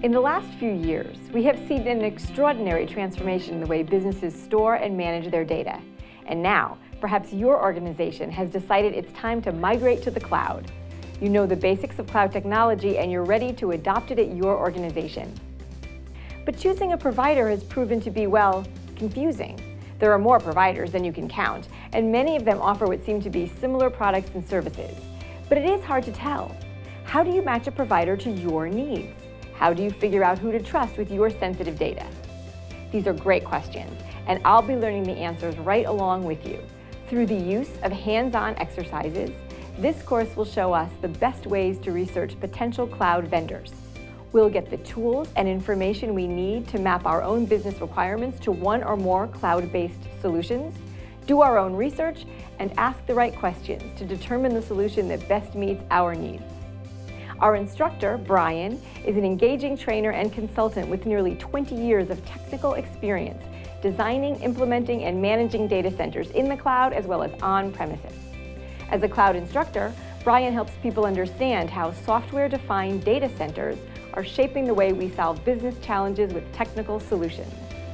In the last few years, we have seen an extraordinary transformation in the way businesses store and manage their data. And now, perhaps your organization has decided it's time to migrate to the cloud. You know the basics of cloud technology and you're ready to adopt it at your organization. But choosing a provider has proven to be, well, confusing. There are more providers than you can count, and many of them offer what seem to be similar products and services. But it is hard to tell. How do you match a provider to your needs? How do you figure out who to trust with your sensitive data? These are great questions, and I'll be learning the answers right along with you. Through the use of hands-on exercises, this course will show us the best ways to research potential cloud vendors. We'll get the tools and information we need to map our own business requirements to one or more cloud-based solutions, do our own research, and ask the right questions to determine the solution that best meets our needs. Our instructor, Brian, is an engaging trainer and consultant with nearly 20 years of technical experience designing, implementing, and managing data centers in the cloud as well as on-premises. As a cloud instructor, Brian helps people understand how software-defined data centers are shaping the way we solve business challenges with technical solutions.